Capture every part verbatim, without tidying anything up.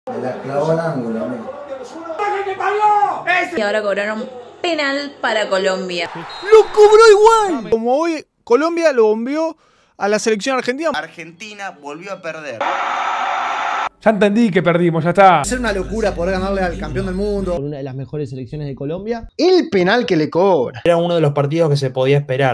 Me la clavó al ángulo, amigo. Y ahora cobraron penal para Colombia. ¡Lo cobró igual! Como hoy Colombia lo bombeó a la selección argentina. Argentina volvió a perder. Ya entendí que perdimos, ya está. Ser una locura poder ganarle al campeón del mundo. Una de las mejores selecciones de Colombia. El penal que le cobra. Era uno de los partidos que se podía esperar.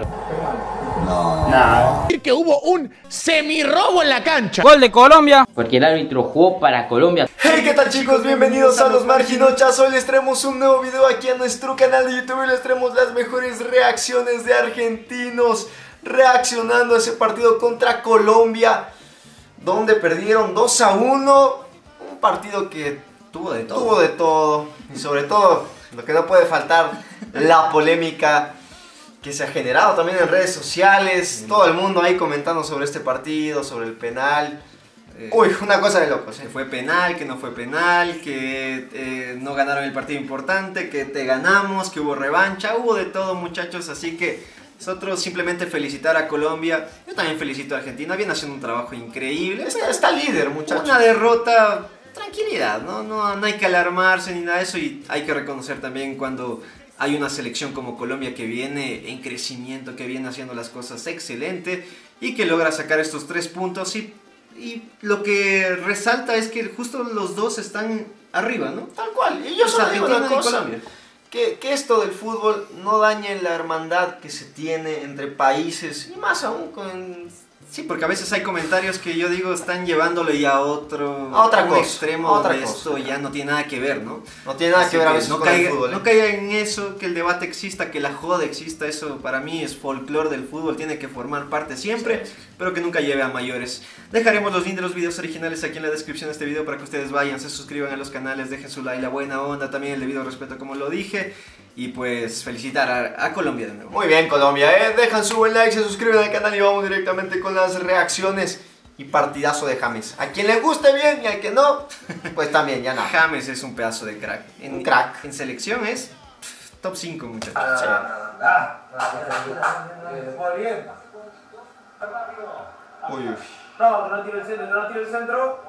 No. Nada. Que hubo un semirrobo en la cancha. Gol de Colombia. Porque el árbitro jugó para Colombia. Hey, ¿qué tal, chicos? Bienvenidos a Los Marginochas. Hoy les traemos un nuevo video aquí a nuestro canal de YouTube y les traemos las mejores reacciones de argentinos reaccionando a ese partido contra Colombia, donde perdieron dos a uno. Un partido que tuvo de todo. Tuvo de todo. Y sobre todo, lo que no puede faltar, la polémica que se ha generado también en redes sociales. Todo el mundo ahí comentando sobre este partido, sobre el penal. Eh, Uy, una cosa de locos. ¿eh? Que fue penal, que no fue penal, que eh, no ganaron el partido importante, que te ganamos, que hubo revancha. Hubo de todo, muchachos, así que nosotros simplemente felicitar a Colombia. Yo también felicito a Argentina, viene haciendo un trabajo increíble. Está, está líder, muchachos. Una derrota, tranquilidad, ¿no? No, no hay que alarmarse ni nada de eso. Y hay que reconocer también cuando hay una selección como Colombia que viene en crecimiento, que viene haciendo las cosas excelente y que logra sacar estos tres puntos. Y, y lo que resalta es que justo los dos están arriba, ¿no? Tal cual. Y yo solo digo una cosa. Que, que esto del fútbol no dañe la hermandad que se tiene entre países, y más aún con... Sí, porque a veces hay comentarios que yo digo están llevándolo ya a otro a otra un cosa, extremo otra donde cosa. Esto ya no tiene nada que ver, ¿no? No tiene nada Así que ver a que veces no con caiga, el fútbol. ¿eh? No caiga en eso, que el debate exista, que la joda exista, eso para mí es folclore del fútbol, tiene que formar parte siempre, sí, sí. Pero que nunca lleve a mayores. Dejaremos los links de los videos originales aquí en la descripción de este video para que ustedes vayan, se suscriban a los canales, dejen su like, la buena onda, también el debido respeto como lo dije. Y pues felicitar a, a Colombia de nuevo. Muy bien, Colombia, ¿eh? Dejan su buen like, se suscriben al canal y vamos directamente con las reacciones y partidazo de James. A quien le guste bien y al que no, pues también, ya nada. James es un pedazo de crack. En, un crack. En selección es pff, top cinco, muchachos. Sí. Muy bien. Uy, uy. No, que no tire el centro, que no tire el centro.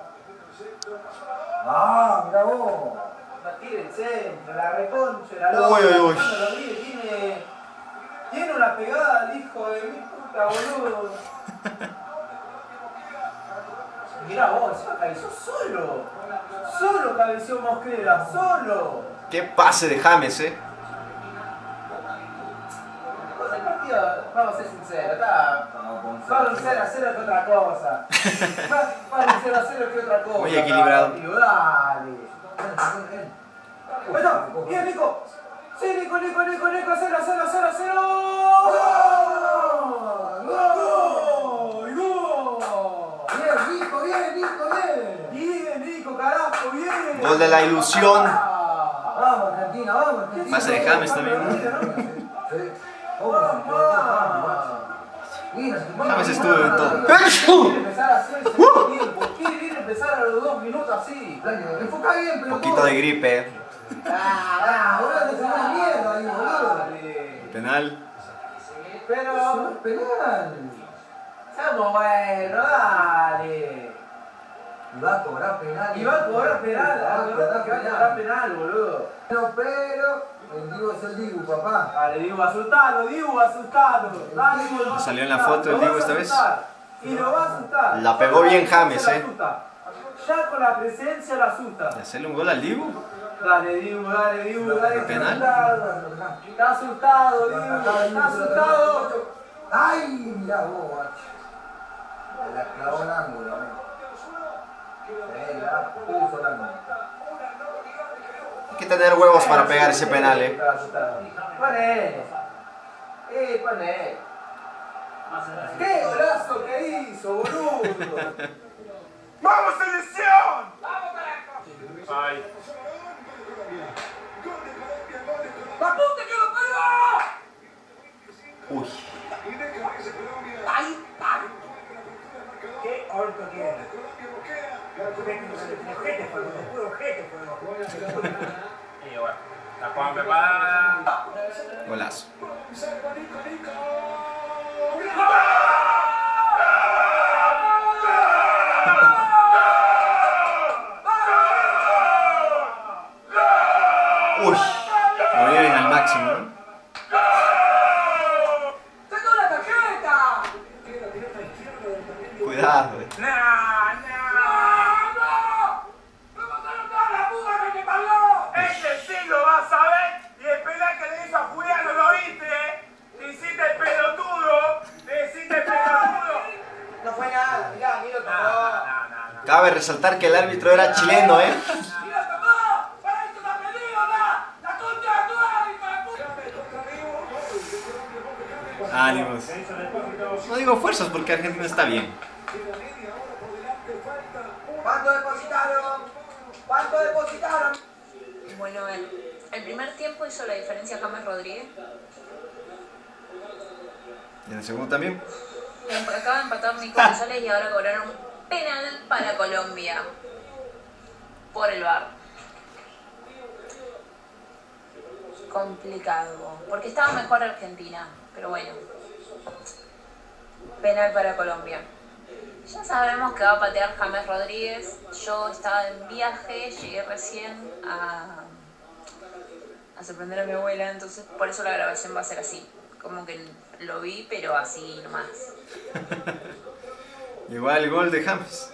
Ah, mira vos. No tire el centro, la reconcha, la loca. Uy, uy, uy. Tiene, tiene una pegada el hijo de mi puta, boludo. Mirá vos, encima cabeció solo. Solo cabeció Mosquera, solo. Qué pase de James, eh. El partido, vamos a ser sinceros, está. Vamos a cero a cero que otra cosa. Vamos a cero a cero que otra cosa. Muy equilibrado. Tío, dale. Bueno, bien, Nico. Sí, Nico, Nico, Nico, Nico, cero, cero, cero, cero. ¡Gol! ¡Gol! ¡Gol! Bien, Nico, bien, Nico, bien. Bien, Nico, carajo, bien. Gol de la ilusión. Vamos, Argentina, vamos, Argentina. Pase de James también, ¿no? James estuvo en todo. Quiere empezar así el segundo tiempo. Quiere ir a empezar a los dos minutos así. Enfoca bien, pero. Un poquito de gripe, eh. Ah, ah, boludo, te una mierda ahí, boludo. Penal. Pero. No es penal. Estamos bueno, dale. Y va a cobrar penal. Y va a cobrar penal, va a cobrar penal, boludo. Pero, pero. El Dibu es el Dibu, papá. Dale, Dibu, asustalo, Dibu, asustalo. Dale, Dibu, lo va a Salió en la asustar, foto el lo Dibu vas esta a vez. asustar. Y lo va a asustar. La pegó bien James, Se la eh. asusta. Ya con la presencia la asusta. ¿De hacerle un gol al Dibu? Dale, Dibu, dale, Dibu, dale. ¿Penal? Está asustado, Dibu, está asustado. Ay, mira vos, guacho. Me la clavó al ángulo, amigo. Eh, la puso al ángulo. Hay que tener huevos para pegar ese penal, eh. Poné. Eh, poné. ¡Qué golazo que hizo, boludo! ¡Vamos, selección! ¡Vamos, carajo! ¡Ay! ¡La puta que lo pegó! Uy. ¡Ay, ay! ¡Qué orto que era! Ojete fue, puro ojete fue. Y bueno, la Juan preparada. Golazo. resaltar que el árbitro era chileno, ¿eh? Ánimos. No digo fuerzas porque Argentina está bien. ¿Cuánto depositaron? ¿Cuánto depositaron? Bueno, el, el primer tiempo hizo la diferencia James Rodríguez. ¿Y en el segundo también? Acaba de empatar Nico González y ahora cobraron penal para Colombia por el V A R. Complicado, porque estaba mejor Argentina, pero bueno. Penal para Colombia. Ya sabemos que va a patear James Rodríguez. Yo estaba en viaje, llegué recién a, a sorprender a mi abuela, entonces por eso la grabación va a ser así. Como que lo vi, pero así nomás. Igual el gol de James.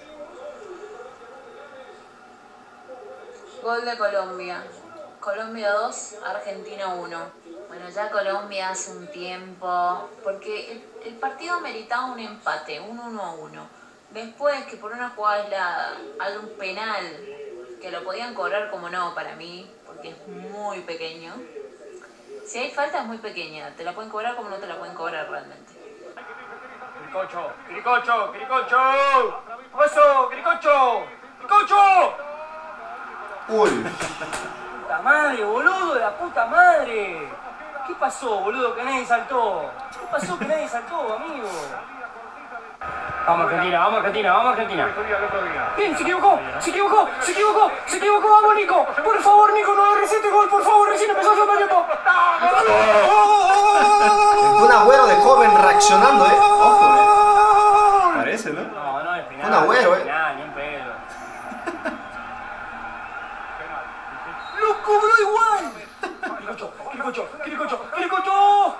Gol de Colombia. Colombia dos, Argentina uno. Bueno, ya Colombia hace un tiempo, porque el, el partido meritaba un empate, un uno a uno. Después que por una jugada aislada, algún penal, que lo podían cobrar como no para mí, porque es muy pequeño. Si hay falta es muy pequeña, te la pueden cobrar como no te la pueden cobrar realmente. Quiricocho, Quiricocho, Quiricocho. ¿Qué pasó, Quiricocho? ¡Quiricocho! Uy. ¡Puta madre, boludo! ¡De la puta madre! ¿Qué pasó, boludo? Que nadie saltó. ¿Qué pasó que nadie saltó, amigo? Vamos Argentina, vamos Argentina, vamos Argentina. Bien, se equivocó, se equivocó, se equivocó, se equivocó, vamos Nico. Por favor, Nico, no agarres este gol, por favor, recién empezó el segundo tiempo. Un Agüero de joven reaccionando, eh. Ojo, eh. Parece, ¿no? No, no es penal. Un Agüero, eh. Nah, ni un pedo. ¡Lo cobró igual! Quiricocho, Quiricocho, Quiricocho, Quiricocho.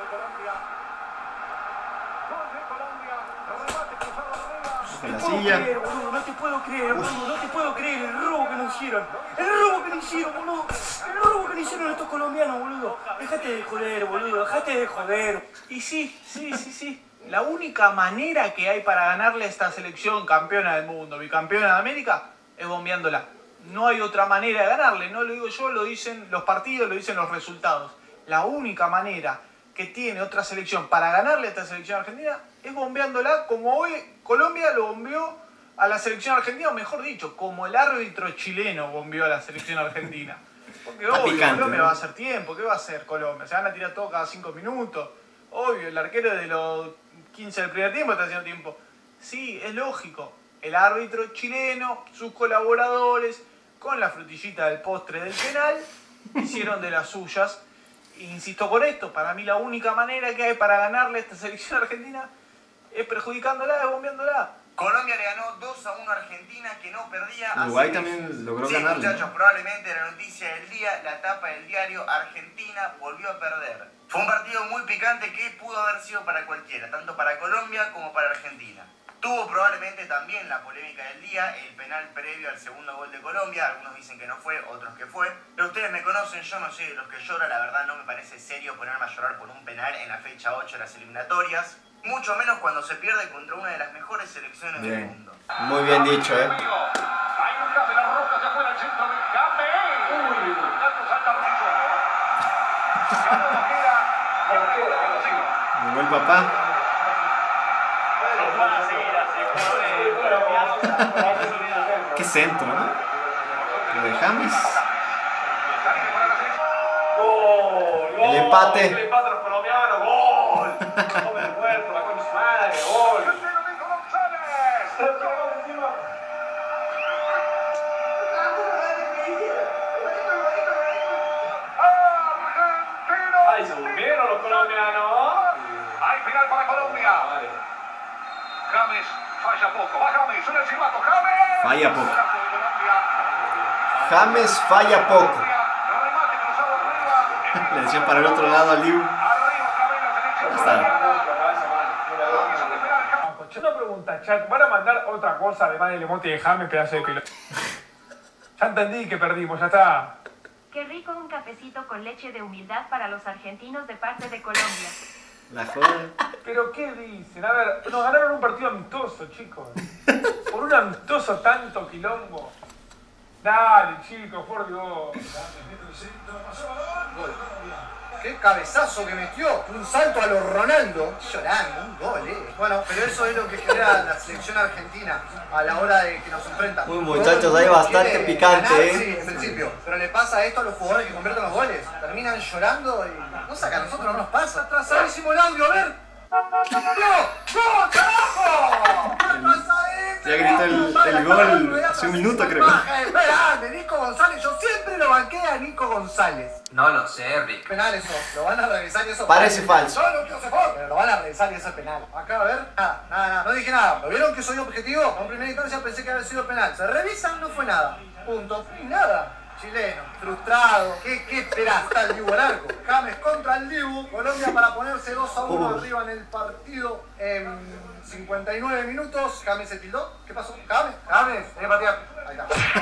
En la No puedo silla. creer, boludo, no te puedo creer, boludo, no te puedo creer el robo que nos hicieron. El robo que nos hicieron, boludo. El robo que nos hicieron estos colombianos, boludo. Dejate de joder, boludo, dejate de joder. Y sí, sí, sí, sí. La única manera que hay para ganarle a esta selección campeona del mundo, bicampeona de América, es bombeándola. No hay otra manera de ganarle, no lo digo yo, lo dicen los partidos, lo dicen los resultados. La única manera que tiene otra selección para ganarle a esta selección argentina es bombeándola, como hoy Colombia lo bombeó a la selección argentina, o mejor dicho, como el árbitro chileno bombeó a la selección argentina. Porque Está obvio, picante, Colombia ¿no? va a hacer tiempo, ¿qué va a hacer Colombia? Se van a tirar todo cada cinco minutos. Obvio, el arquero de los quince del primer tiempo está haciendo tiempo. Sí, es lógico. El árbitro chileno, sus colaboradores, con la frutillita del postre del penal, hicieron de las suyas. Insisto con esto, para mí la única manera que hay para ganarle a esta selección argentina es perjudicándola, es bombeándola. Colombia le ganó dos a uno a Argentina, que no perdía. Uruguay también logró sí, ganarle. muchachos, probablemente la noticia del día, la tapa del diario, Argentina volvió a perder. Fue un partido muy picante que pudo haber sido para cualquiera, tanto para Colombia como para Argentina. Tuvo probablemente también la polémica del día, el penal previo al segundo gol de Colombia. Algunos dicen que no fue, otros que fue. Pero ustedes me conocen, yo no soy de los que llora. La verdad no me parece serio ponerme a llorar por un penal en la fecha ocho de las eliminatorias. Mucho menos cuando se pierde contra una de las mejores selecciones Bien. del mundo. Muy bien dicho, eh. Hay un cambio, la roca se fue al centro del cambio. Uy, tanto salta mucho. Ganó Mosquera. Llegó el papá. Qué centro, ¿no? Lo de James. El empate. El empate a los colombianos. Gol. Come el muerto, la con su madre. Gol. Ay, se durmieron los colombianos. Hay final para Colombia. James falla poco. Va James, un encimato. James. Falla poco. James falla poco. Le decían para el otro lado a Liu. Ya está. Una pregunta, chat. ¿Van a mandar otra cosa además del emote de James, pedazo de pelo? Ya entendí que perdimos, ya está. Qué rico un cafecito con leche de humildad para los argentinos de parte de Colombia. La joda. ¿Pero qué dicen? A ver, nos ganaron un partido amistoso, chicos. Por un amistoso tanto quilombo. Dale, chicos, por Dios. Gol. Qué cabezazo que metió. Un salto a los Ronaldo. Llorando, un gol, eh. Bueno, pero eso es lo que genera la selección argentina a la hora de que nos enfrentan. Uy, muchachos, hay bastante picante, ganar, eh. Sí, en principio. Pero le pasa esto a los jugadores que convierten los goles. Terminan llorando y no saca, a nosotros no nos pasa. Atrasadísimo el audio, a ver. ¡No! ¡No, carajo! Ya gritó el, el gol hace un minuto, creo. Grande, Nico González, yo siempre lo banqué a Nico González. No lo sé, Rick. Penal eso, lo van a revisar y eso. Parece falso. No, no quiero ser falso, pero lo van a revisar y eso es penal. Acá, a ver, nada, nada, nada. No dije nada. ¿Lo vieron que soy objetivo? En primera instancia pensé que había sido penal. Se revisan, no fue nada. Punto. Y nada. Chileno, frustrado. ¿Qué, qué esperás? Está el Dibu al arco. James contra el Dibu. Colombia para ponerse dos a uno uh. arriba en el partido en cincuenta y nueve minutos. James se tildó. ¿Qué pasó? James, James, tenés que patear. Ahí está.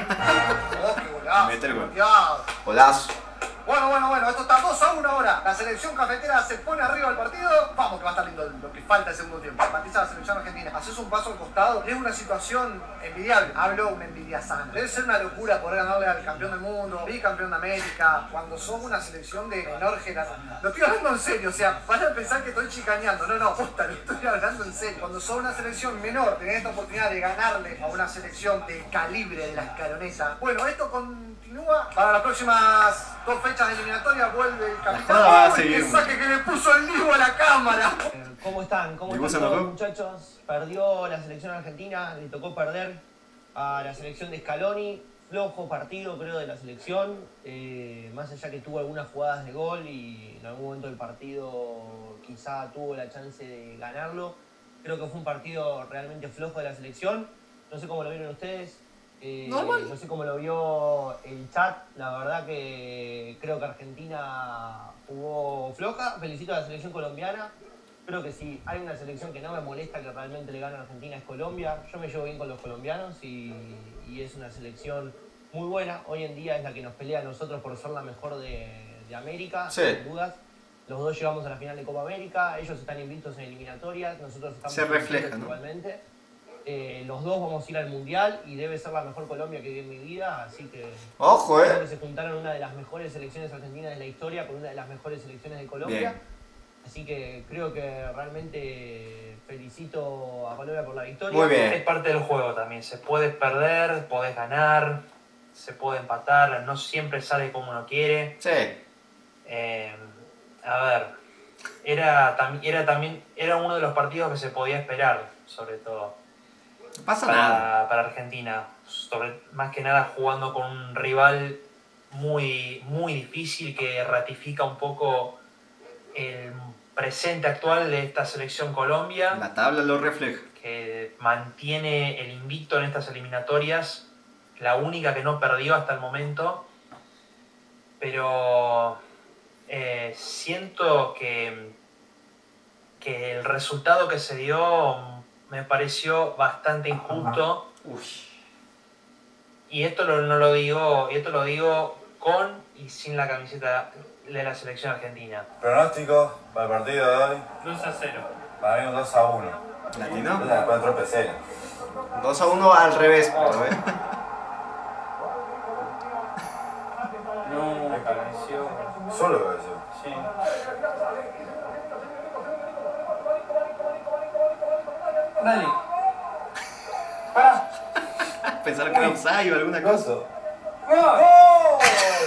Oh, qué golazo. Mete el gol. Pateado. Golazo. Bueno, bueno, bueno, esto está dos a uno ahora. La selección cafetera se pone arriba del partido. Vamos, que va a estar lindo lo que falta el segundo tiempo. Empatiza la selección argentina. Haces un paso al costado. Es una situación envidiable. Hablo una envidia sana. Debe ser una locura poder ganarle al campeón del mundo, bicampeón de América, cuando sos una selección de menor generación. Lo estoy hablando en serio, o sea, van a pensar que estoy chicaneando. No, no, posta, lo estoy hablando en serio. Cuando sos una selección menor, tenés esta oportunidad de ganarle a una selección de calibre de la escaloneta. Bueno, esto continúa para las próximas dos fechas de eliminatoria. Vuelve el capitán. Ah, ¡Uy, qué saque que le puso el Dibu a la cámara! ¿Cómo están? ¿Cómo están todos, muchachos? Perdió la selección argentina, le tocó perder a la selección de Scaloni. Flojo partido, creo, de la selección. Eh, más allá que tuvo algunas jugadas de gol y en algún momento del partido quizá tuvo la chance de ganarlo. Creo que fue un partido realmente flojo de la selección. No sé cómo lo vieron ustedes. Eh, no sé cómo lo vio el chat. La verdad que creo que Argentina jugó floja. Felicito a la selección colombiana. Creo que si hay una selección que no me molesta que realmente le gane a Argentina es Colombia. Yo me llevo bien con los colombianos y, y es una selección muy buena. Hoy en día es la que nos pelea a nosotros por ser la mejor de, de América, sí. Sin dudas. Los dos llegamos a la final de Copa América. Ellos están invictos en eliminatorias. Nosotros estamos Se refleja, ¿no? Igualmente. Eh, los dos vamos a ir al Mundial y debe ser la mejor Colombia que vi en mi vida, así que... ¡Ojo, eh! Creo que se juntaron una de las mejores selecciones argentinas de la historia con una de las mejores selecciones de Colombia. Bien. Así que creo que realmente felicito a Colombia por la victoria. Muy bien. Es parte del juego también. Se puede perder, podés ganar, se puede empatar, no siempre sale como uno quiere. Sí. Eh, a ver, era, era también era uno de los partidos que se podía esperar, sobre todo. No pasa para, nada. para Argentina. Sobre, más que nada jugando con un rival muy, muy difícil que ratifica un poco el presente actual de esta selección Colombia. La tabla lo refleja. Que mantiene el invicto en estas eliminatorias, la única que no perdió hasta el momento. Pero eh, siento que, que el resultado que se dio me pareció bastante injusto. Uy. Y esto lo, no lo digo, y esto lo digo con y sin la camiseta de la selección argentina. Pronóstico para el partido de hoy. dos a cero. Para mí un dos a uno. ¿Latino? Yo encuentro P C. dos a uno al revés, pero, ¿eh? No, me pareció. Solo me pareció. Sí. Dale. Para. Pensaron que era offside o alguna cosa. ¡Gol!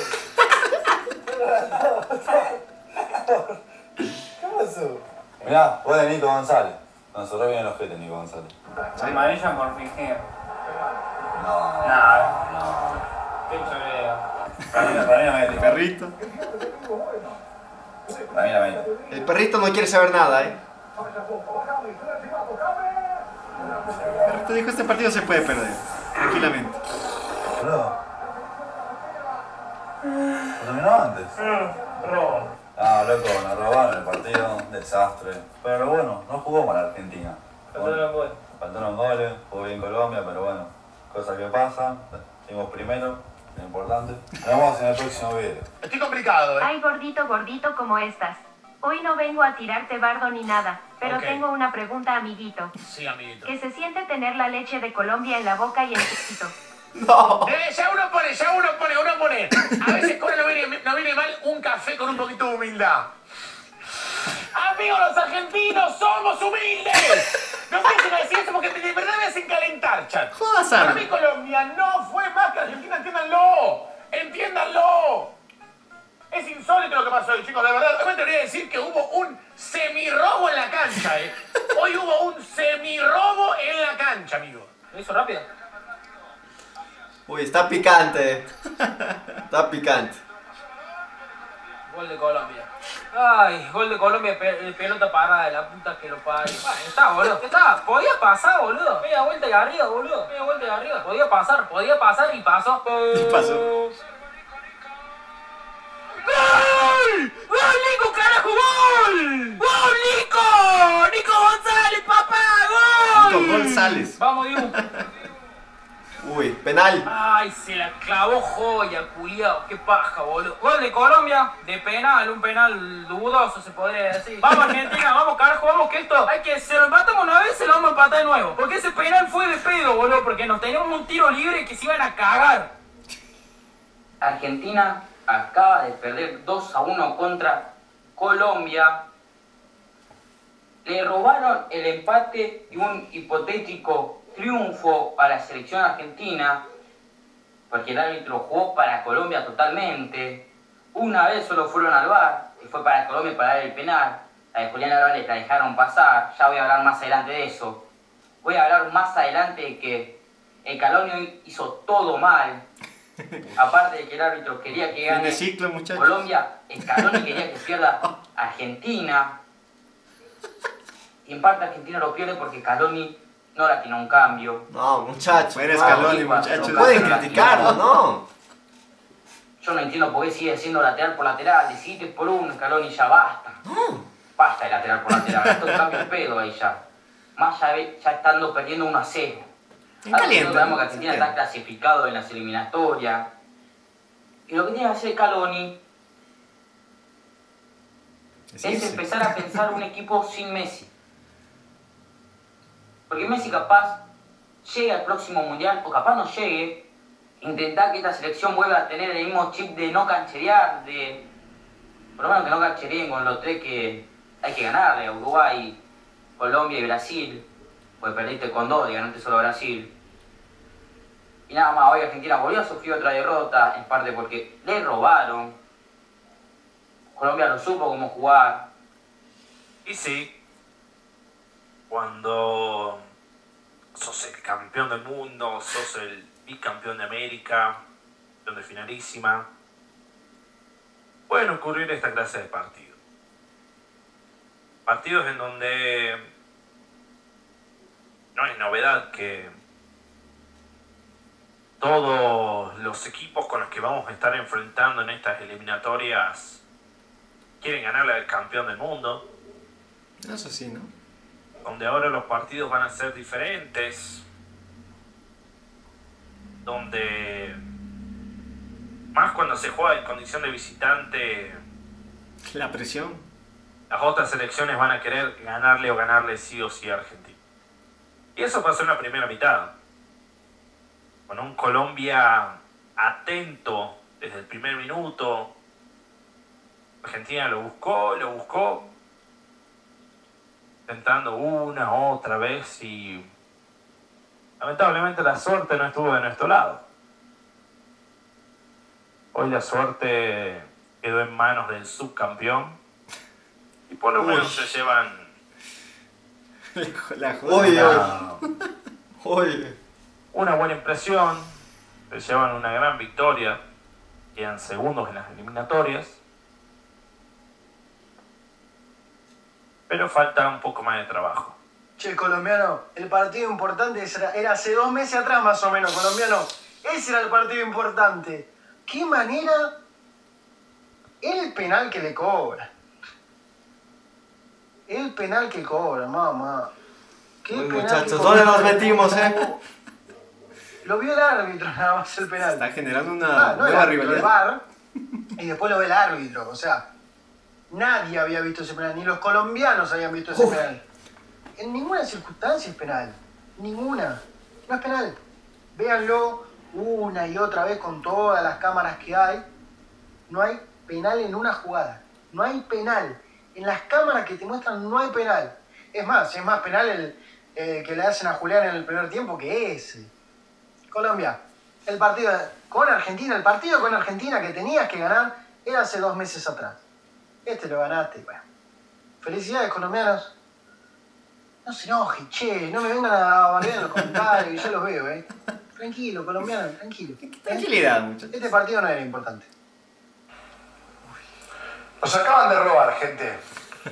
¿Qué pasó? Mirá, fue de Nico González. Nos cerró bien el ojete Nico González. ¿Sí? Amarilla por fingir. No. Nada. No. Qué choreo. Para mí, para mí la mete. El perrito. Para mí la mete. El perrito no quiere saber nada, ¿eh? El perrito dijo, este partido se puede perder. Tranquilamente. Boludo. ¿Lo terminó antes? Robo. Ah, loco, nos robaron el partido, un desastre. Pero bueno, no jugó mal Argentina. Faltaron goles. Faltaron goles, jugó bien Colombia, pero bueno, cosas que pasan. Seguimos primero, lo importante. Nos vemos en el próximo video. Estoy complicado, ¿eh? Ay, gordito, gordito, ¿cómo estás? Hoy no vengo a tirarte bardo ni nada, pero Ok. tengo una pregunta, amiguito. Sí, amiguito. ¿Qué se siente tener la leche de Colombia en la boca y en el pito? No. Eh, ya uno pone, ya uno pone, uno pone. A veces con no viene, no viene mal un café con un poquito de humildad. Amigos, los argentinos somos humildes. No piensen decir eso porque de verdad me hacen calentar, chat. Jodas, Para Ana. mí Colombia no fue más que Argentina, entiéndanlo. Entiéndanlo. Es insólito lo que pasó hoy, chicos. De verdad, realmente debería decir que hubo un semirrobo en la cancha, eh. Hoy hubo un semirrobo en la cancha, amigos. ¿Lo hizo rápido? Uy, está picante. Está picante. Gol de Colombia. Ay, gol de Colombia, pe pelota parada de la puta que lo parió. Bueno, está, boludo. Está, podía pasar, boludo. Media vuelta y arriba, boludo. Media vuelta y arriba. Podía pasar, podía pasar y pasó. Y pasó. ¡Gol! ¡Gol, Nico, carajo, gol! ¡Gol, Nico! ¡Nico González, papá! ¡Gol! Nico González. Vamos, Dibu. Uy, penal. Ay, se la clavó joya, culiao. Qué paja, boludo. Gol de Colombia, de penal, un penal dudoso se podría decir. Vamos, Argentina, vamos, carajo, vamos, que esto hay que, se lo empatamos una vez, se lo vamos a empatar de nuevo. Porque ese penal fue de pedo, boludo, porque nos teníamos un tiro libre que se iban a cagar. Argentina acaba de perder dos a uno contra Colombia. Le robaron el empate y un hipotético triunfo para la selección argentina, porque el árbitro jugó para Colombia totalmente. Una vez solo fueron al V A R, y fue para Colombia para dar el penal. La de Julián Álvarez la dejaron pasar, ya voy a hablar más adelante de eso. Voy a hablar más adelante de que el Scaloni hizo todo mal. Aparte de que el árbitro quería que gane ciclo, Colombia, Scaloni quería que pierda Argentina. Y en parte Argentina lo pierde porque Scaloni no la tiene un cambio. No, muchachos. Fuera no, Scaloni, no, muchachos. no pueden criticarlo, ¿no? Yo no entiendo por qué sigue siendo lateral por lateral. Decidiste por uno, Scaloni, ya basta. Basta de lateral por lateral. Esto es un cambio de pedo ahí ya. Más ya, ve- ya estando perdiendo uno a cero. En Ahora caliente, nosotros sabemos que ¿no? Argentina En está clasificado en las eliminatorias. Y lo que tiene que hacer Scaloni es empezar a pensar un equipo sin Messi. Porque Messi capaz llegue al próximo mundial, o capaz no llegue, intentar que esta selección vuelva a tener el mismo chip de no cancherear, de por lo menos que no canchereen con los tres que hay que ganarle, a Uruguay, Colombia y Brasil, pues perdiste con dos y ganaste solo a Brasil. Y nada más, hoy Argentina volvió a sufrir otra derrota, en parte porque le robaron. Colombia lo supo cómo jugar. Y sí, cuando sos el campeón del mundo, sos el bicampeón de América, campeón de finalísima, pueden ocurrir esta clase de partidos. Partidos en donde no es novedad que todos los equipos con los que vamos a estar enfrentando en estas eliminatorias quieren ganarle al campeón del mundo. Eso sí, ¿no? Donde ahora los partidos van a ser diferentes, donde más cuando se juega en condición de visitante, La presión. las otras selecciones van a querer ganarle o ganarle sí o sí a Argentina. Y eso pasó en la primera mitad, con un Colombia atento desde el primer minuto. Argentina lo buscó, lo buscó, intentando una, otra vez, y lamentablemente la suerte no estuvo de nuestro lado. Hoy la suerte quedó en manos del subcampeón y por lo menos se llevan La Oye, joda. Oye. una buena impresión, se llevan una gran victoria, quedan segundos en las eliminatorias, pero falta un poco más de trabajo. Che, colombiano, el partido importante era, era hace dos meses atrás más o menos, colombiano. Ese era el partido importante. ¿Qué manera? El penal que le cobra. El penal que cobra, mamá. ¿Qué Uy, penal muchachos, que ¿dónde cobra? nos metimos, eh? Lo vio el árbitro nada más el penal. Está generando una Ah, no, el nueva árbitro, el rivalidad. V A R, y después lo ve el árbitro, o sea, Nadie había visto ese penal, ni los colombianos habían visto ese Uf. penal. En ninguna circunstancia es penal. Ninguna. No es penal. Véanlo una y otra vez con todas las cámaras que hay. No hay penal en una jugada. No hay penal. En las cámaras que te muestran no hay penal. Es más, es más penal el, el que le hacen a Julián en el primer tiempo que ese. Colombia, el partido con Argentina, el partido con Argentina que tenías que ganar era hace dos meses atrás. Este lo ganaste, bueno. Felicidades, colombianos. No se enoje, che, no me vengan a bardear en los comentarios, que yo los veo, eh. Tranquilo, colombiano, tranquilo. Tranquilidad, muchachos. Este partido no era importante. Nos acaban de robar, gente.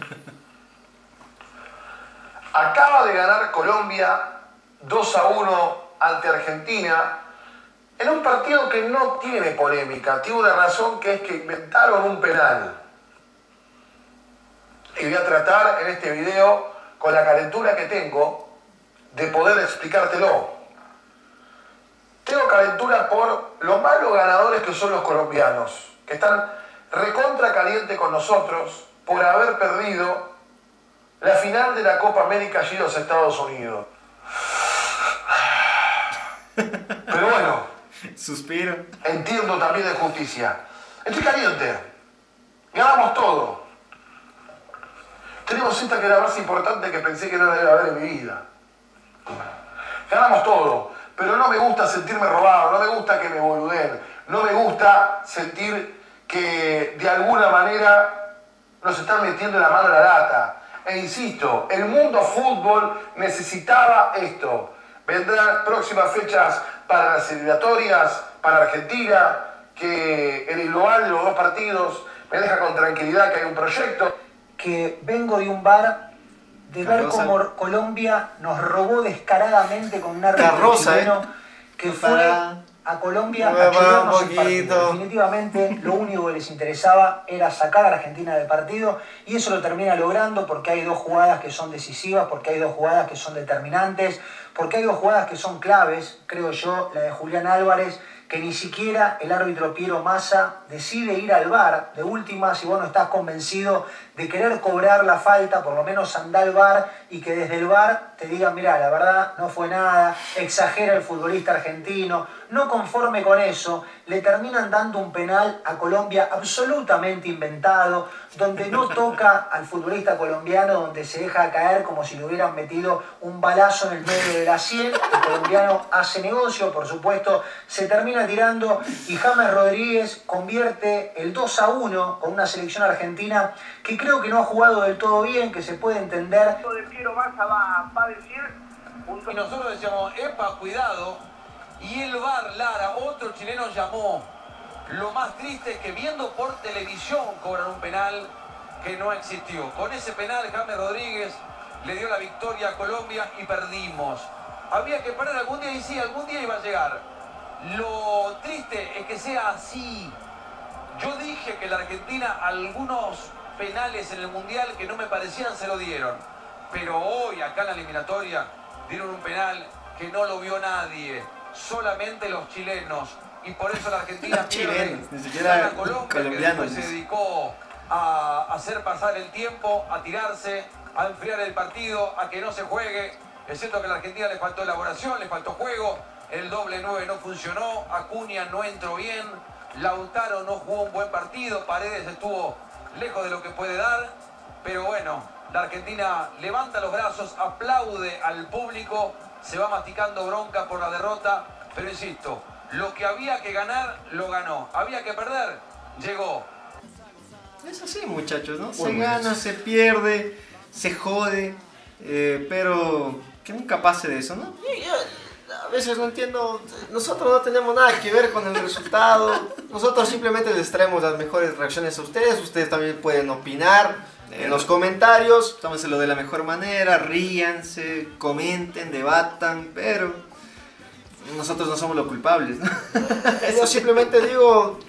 Acaba de ganar Colombia dos a uno ante Argentina en un partido que no tiene polémica. Tiene una razón, que es que inventaron un penal. Y voy a tratar en este video, con la calentura que tengo, de poder explicártelo. Tengo calentura por los malos ganadores que son los colombianos, que están recontra caliente con nosotros por haber perdido la final de la Copa América allí en los Estados Unidos. Pero bueno, suspiro. Entiendo también de justicia. Estoy caliente. Ganamos todo. Tenemos esta que era más importante que pensé que no la iba a ver en mi vida. Ganamos todo. Pero no me gusta sentirme robado, no me gusta que me boludeen, no me gusta sentir que de alguna manera nos están metiendo la mano a la lata. E insisto, el mundo fútbol necesitaba esto. Vendrán próximas fechas para las eliminatorias, para Argentina, que en el global de los dos partidos me deja con tranquilidad que hay un proyecto. Que vengo de un bar de ver Carroza. cómo Colombia nos robó descaradamente con un árbitro Carroza, chileno eh. que Para- fue a Colombia Mueva a chulearnos un el partido. poquito. Definitivamente lo único que les interesaba era sacar a Argentina del partido y eso lo termina logrando porque hay dos jugadas que son decisivas, porque hay dos jugadas que son determinantes, porque hay dos jugadas que son claves, creo yo, la de Julián Álvarez, que ni siquiera el árbitro Piero Massa decide ir al V A R. De última, si vos no estás convencido de querer cobrar la falta, por lo menos anda al V A R y que desde el V A R te digan, mirá, la verdad no fue nada, exagera el futbolista argentino. No conforme con eso, le terminan dando un penal a Colombia absolutamente inventado, donde no toca al futbolista colombiano, donde se deja caer como si le hubieran metido un balazo en el medio de la sien. El colombiano hace negocio, por supuesto, se termina tirando y James Rodríguez convierte el dos a uno con una selección argentina que creo que no ha jugado del todo bien, que se puede entender. De Piero Massa va, va a decir... Y nosotros decíamos, epa, cuidado. Y el V A R, Lara, otro chileno llamó. Lo más triste es que viendo por televisión cobran un penal que no existió. Con ese penal James Rodríguez le dio la victoria a Colombia y perdimos. Había que perder algún día y sí, algún día iba a llegar. Lo triste es que sea así. Yo dije que la Argentina algunos penales en el Mundial que no me parecían se lo dieron. Pero hoy acá en la eliminatoria dieron un penal que no lo vio nadie. Solamente los chilenos. Y por eso la Argentina pierde. Chilenos, ni siquiera Gana Colombia, que colombianos. después se dedicó a hacer pasar el tiempo, a tirarse, a enfriar el partido, a que no se juegue. Es cierto que a la Argentina le faltó elaboración, le faltó juego. El doble nueve no funcionó. Acuña no entró bien. Lautaro no jugó un buen partido. Paredes estuvo lejos de lo que puede dar. Pero bueno, la Argentina levanta los brazos, aplaude al público. Se va masticando bronca por la derrota, pero insisto, lo que había que ganar, lo ganó. Había que perder, llegó. Es así, muchachos, ¿no? Se Muy gana, bien. se pierde, se jode, eh, pero que nunca pase de eso, ¿no? Y yo a veces no entiendo, nosotros no tenemos nada que ver con el resultado, nosotros simplemente les traemos las mejores reacciones a ustedes, ustedes también pueden opinar en los comentarios, tómenselo de la mejor manera, ríanse, comenten, debatan, pero nosotros no somos los culpables, ¿no? Yo simplemente digo,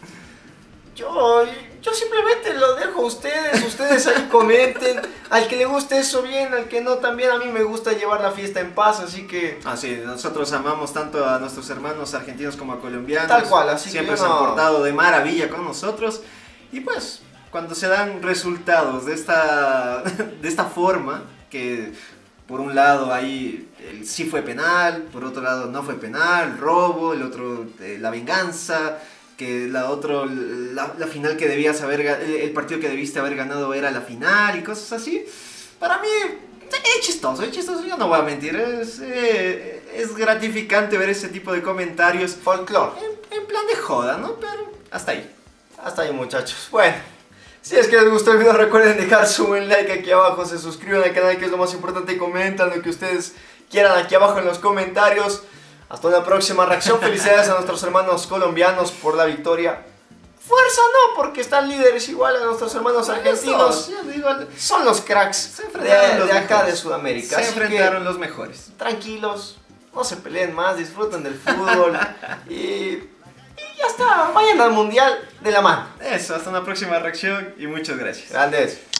yo, yo simplemente lo dejo a ustedes, ustedes ahí comenten, al que le guste eso bien, al que no también. A mí me gusta llevar la fiesta en paz, así que... Así, nosotros amamos tanto a nuestros hermanos argentinos como a colombianos. Tal cual, así que siempre yo se han no- portado de maravilla con nosotros y pues... cuando se dan resultados de esta, de esta forma, que por un lado ahí el sí fue penal, por otro lado no fue penal, robo, el otro eh, la venganza, que la otro la, la final que debías haber, el partido que debiste haber ganado era la final y cosas así. Para mí es chistoso, es chistoso, yo no voy a mentir, es, eh, es gratificante ver ese tipo de comentarios. Folclore. En, en plan de joda, ¿no? Pero hasta ahí. Hasta ahí, muchachos. Bueno, si es que les gustó el video, recuerden dejar su buen like aquí abajo, se suscriban al canal, que es lo más importante, y comentan lo que ustedes quieran aquí abajo en los comentarios. Hasta una próxima reacción. Felicidades a nuestros hermanos colombianos por la victoria. Fuerza no, porque están líderes igual a nuestros hermanos argentinos. Son los cracks de, de acá de Sudamérica. Se Así enfrentaron que, los mejores. tranquilos, no se peleen más, disfruten del fútbol y, y ya está, vayan al mundial de la mano. Eso, hasta una próxima reacción y muchas gracias. Grandes.